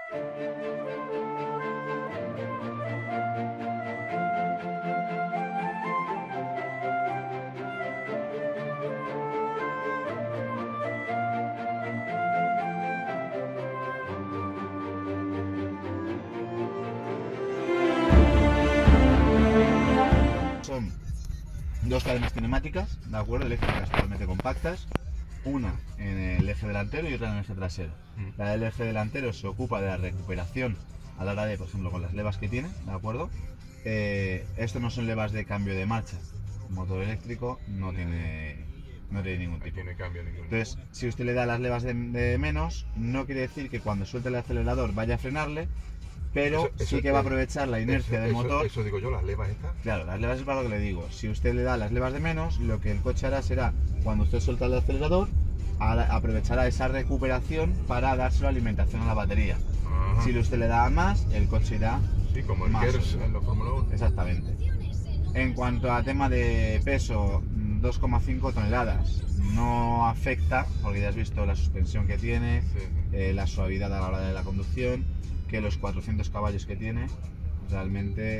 Son dos cadenas cinemáticas, ¿de acuerdo? Eléctricas totalmente compactas, una en el eje delantero y otra en el eje trasero. La del eje delantero se ocupa de la recuperación a la hora de, por ejemplo, con las levas que tiene, ¿de acuerdo? Esto no son levas de cambio de marcha. Un motor eléctrico no tiene ningún tipo. Tiene cambio ningún. Entonces, si usted le da las levas de menos, no quiere decir que cuando suelte el acelerador vaya a frenarle, pero sí que va a aprovechar la inercia del motor. Eso digo yo, las levas estas. Claro, las levas es para lo que le digo. Si usted le da las levas de menos, lo que el coche hará será, cuando usted suelta el acelerador, aprovechará esa recuperación para dárselo alimentación a la batería. Ajá. Si usted le da más, el coche irá Sí, como el más. KERS en los Fórmula 1. Exactamente. En cuanto a tema de peso, 2,5 toneladas. No afecta, porque ya has visto la suspensión que tiene, Sí. la suavidad a la hora de la conducción, que los 400 caballos que tiene realmente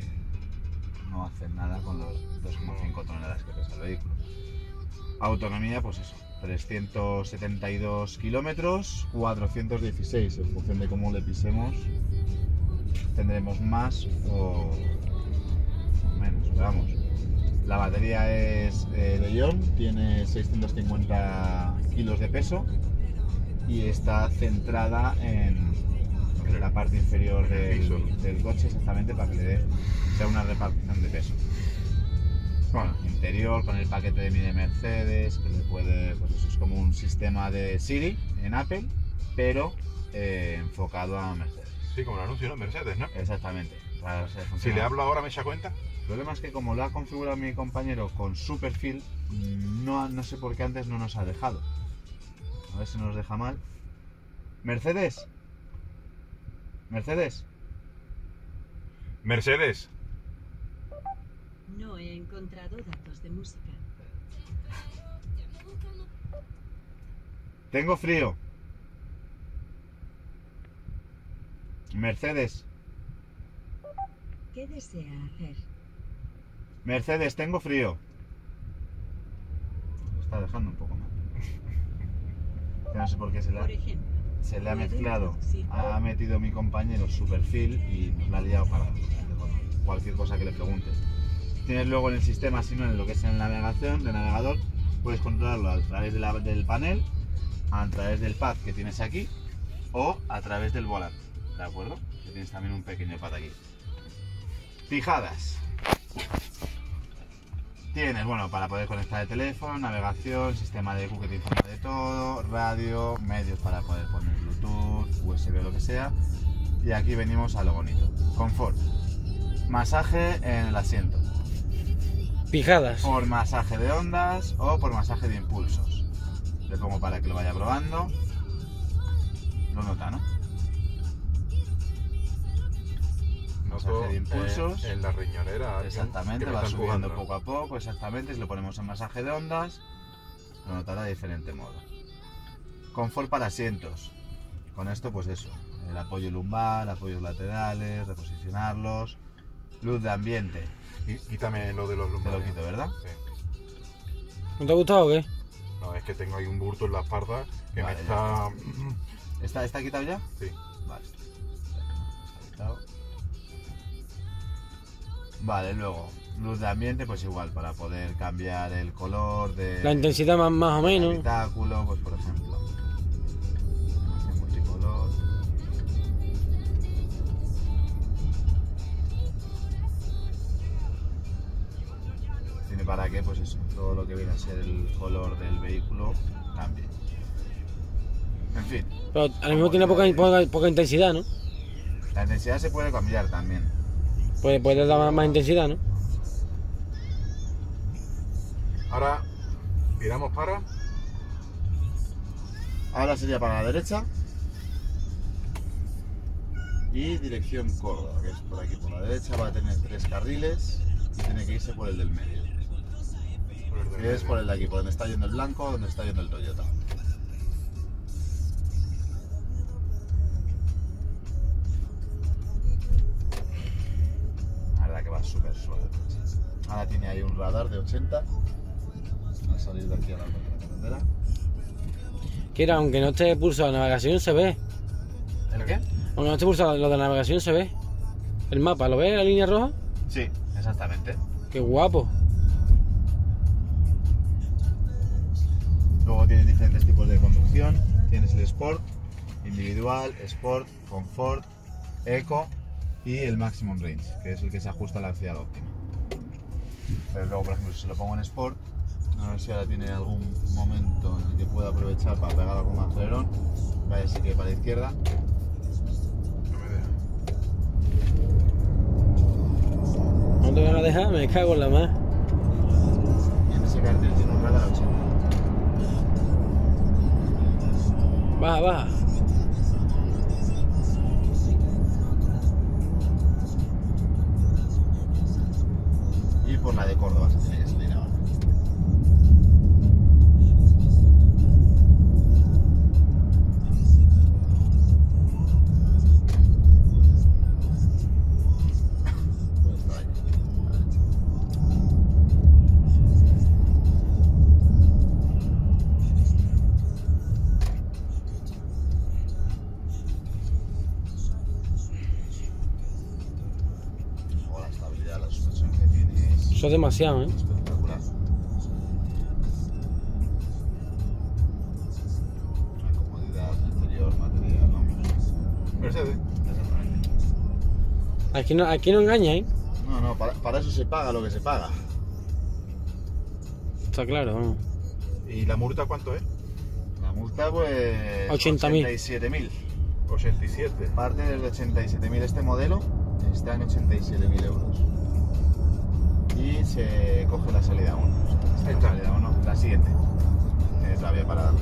no hacen nada con los 2,5 toneladas que pesa el vehículo. Autonomía, pues eso, 372 kilómetros, 416, en función de cómo le pisemos, tendremos más o menos, pero vamos. La batería es de ion, tiene 650 kilos de peso y está centrada en la parte inferior del coche, exactamente, para que le dé sea una repartición de peso. Bueno, interior con el paquete de MIDI Mercedes, que le puede, pues eso es como un sistema de Siri en Apple, pero enfocado a Mercedes. Sí, como el anuncio, ¿no? Mercedes, ¿no? Exactamente. Si le hablo ahora, ¿me echa cuenta? El problema es que como lo ha configurado mi compañero con su perfil, no sé por qué antes no nos ha dejado. A ver si nos deja mal. Mercedes. Mercedes. Mercedes. No he encontrado datos de música. Tengo frío. Mercedes. ¿Qué desea hacer? Mercedes, tengo frío. Lo está dejando un poco mal. No sé por qué Por ejemplo, se le ha ¿puede mezclado. traducir? Ha metido mi compañero su perfil y nos la ha liado para cualquier cosa que le preguntes. Tienes luego en el sistema, si no en lo que es en navegación, de navegador, puedes controlarlo a través del panel, a través del pad que tienes aquí o a través del volante, ¿de acuerdo? Que tienes también un pequeño pad aquí. Fijadas. Tienes, bueno, para poder conectar el teléfono, navegación, sistema de EQ que te informa de todo, radio, medios para poder poner Bluetooth, USB o lo que sea. Y aquí venimos a lo bonito. Confort. Masaje en el asiento. Pijadas. Por masaje de ondas o por masaje de impulsos. Le pongo para que lo vaya probando. Lo nota, ¿no? Masaje de impulsos. En la riñonera. Exactamente, que me va está subiendo empujando. poco a poco, exactamente. Si lo ponemos en masaje de ondas, lo notará de diferente modo. Confort para asientos. Con esto, pues eso, el apoyo lumbar, apoyos laterales, reposicionarlos. Luz de ambiente. Quítame lo de los Te lo lumbares. quito, ¿verdad? Sí. ¿No te ha gustado o qué? No, es que tengo ahí un burto en la espalda que Vale, me ya está... ¿Está quitado ya? Sí. Vale. Está quitado. Vale, luego, luz de ambiente, pues igual, para poder cambiar el color de... La intensidad más o del menos. habitáculo, pues por ejemplo. Así, multicolor. Tiene para que, pues eso, todo lo que viene a ser el color del vehículo cambie. En fin, Pero al mismo tiene poca intensidad, ¿no? la intensidad se puede cambiar también. Puede dar más intensidad, ¿no? Ahora, tiramos para... Ahora sería para la derecha. Y dirección Córdoba, que es por aquí por la derecha, va a tener 3 carriles y tiene que irse por el del medio. Que es por el de aquí, por donde está yendo el blanco, donde está yendo el Toyota. tiene ahí un radar de 80 al salir de aquí a la carretera. Quiera, aunque no esté pulsado la navegación, se ve. ¿El qué? Aunque no esté pulsado lo de la navegación, se ve. El mapa, ¿lo ves? La línea roja. Sí, exactamente. Qué guapo. Luego tienes diferentes tipos de conducción. Tienes el Sport, Individual, Sport, Comfort, Eco y el Maximum Range, que es el que se ajusta a la velocidad óptima. Pero luego, por ejemplo, si se lo pongo en Sport, a ver si ahora tiene algún momento en el que pueda aprovechar para pegar algún acelerón. Vaya, sí que para la izquierda. No me deja. ¿No te van a dejar? Me cago en la más. Y en ese cartel tiene un radar 80. Baja, baja. Y por la de Córdoba se tiene que salir ahora. Puede estar ahí, a la derecha. O la estabilidad, la suspensión que tiene es Eso es demasiado, ¿eh? espectacular. La comodidad, interior, material, vamos. Mercedes. Exactamente. Aquí no engaña, ¿eh? No, para eso se paga lo que se paga. Está claro, vamos. ¿Y la multa cuánto es? La multa, pues. 80.000. 87.000. 87. Parte desde 87.000 este modelo, está en 87.000 euros. Y se coge la salida 1. Esta es la salida 1, la siguiente. Todavía para darle.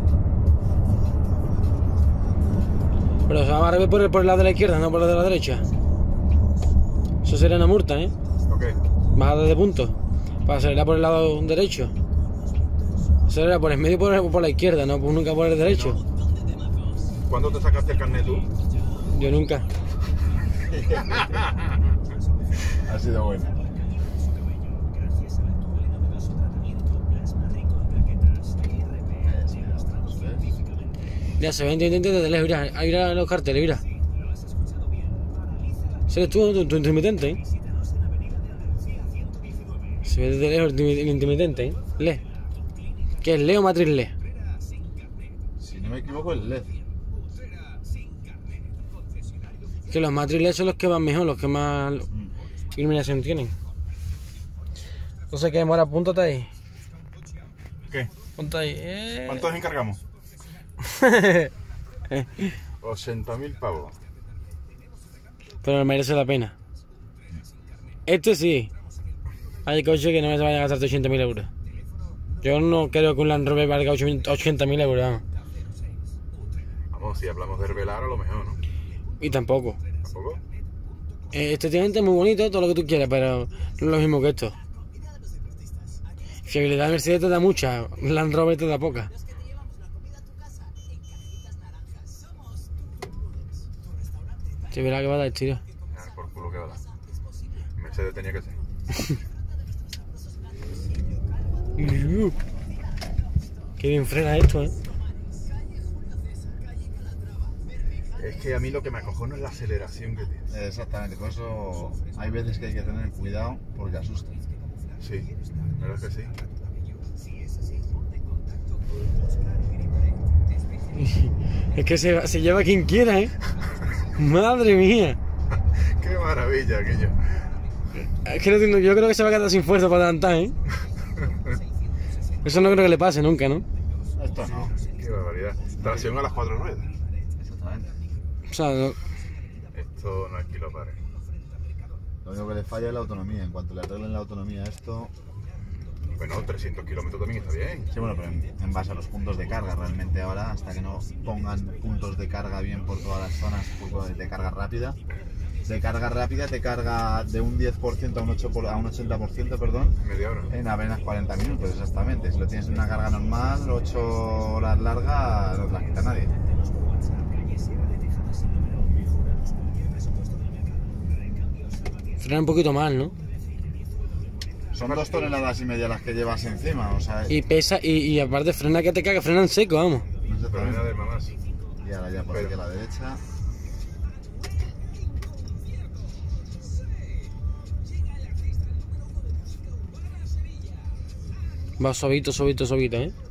Pero se va a rever por el lado de la izquierda, no por el de la derecha. Eso sería una multa, ¿eh? Ok. Bajada de puntos. Para acelerar por el lado derecho. Acelera por el medio y por la izquierda, no nunca por el derecho. ¿Cuándo te sacaste el carnet tú? Yo nunca. Ha sido bueno. Mira, se ve intendente desde lejos, mira, ahí mira los carteles, mira. ¿Se ves tú, tu intermitente, eh? Se ve desde lejos el intermitente, ¿eh? LED. ¿Qué es LED o matriz LED? Si no me equivoco, el LED. Que los matriz LED son los que van mejor, los que más iluminación tienen. No sé qué demora, apúntate ahí. ¿Qué? Ponte ahí. ¿Cuántos encargamos? 80.000 pavos. Pero me merece la pena. Este sí. Hay coches que no me se vayan a gastar 80.000 euros. Yo no creo que un Land Rover valga 80.000 euros. Vamos. Vamos, si hablamos de revelar a lo mejor, ¿no? Y tampoco. ¿Tampoco? Estéticamente es muy bonito, todo lo que tú quieras, pero no es lo mismo que esto. Fiabilidad Mercedes te da mucha, Land Rover te da poca. Se verá que va a dar tiro. Ah, por culo que va a dar. Mercedes tenía que ser. Qué bien frena esto, ¿eh? Es que a mí lo que me acojona es la aceleración que tiene. Exactamente, por eso hay veces que hay que tener cuidado porque asusta. Sí, ¿verdad que sí? Es que se lleva quien quiera, ¿eh? Madre mía. Qué maravilla aquello. Es que yo creo que se va a quedar sin fuerza para adelantar, ¿eh? Eso no creo que le pase nunca, ¿no? Esto no. Qué barbaridad. Tracción a las 4 ruedas. Exactamente. O sea, Esto no es que lo pare. Lo único que le falla es la autonomía. En cuanto le arreglen la autonomía a esto. Bueno, 300 kilómetros también está bien. Sí, bueno, pero en base a los puntos de carga, realmente ahora, hasta que no pongan puntos de carga bien por todas las zonas de carga rápida. De carga rápida te carga de un 10% a un 80%, perdón, Media hora. en apenas 40 minutos, exactamente. Si lo tienes en una carga normal, 8 horas larga, no te la quita nadie. frena un poquito mal, ¿no? Son 2 toneladas y media las que llevas encima, o sea... Y pesa, y aparte frena que te caga, frena en seco, vamos. no sé, Frena de mamá, sí. y ahora ya por aquí a la derecha. Va suavito, suavito, suavito, ¿eh?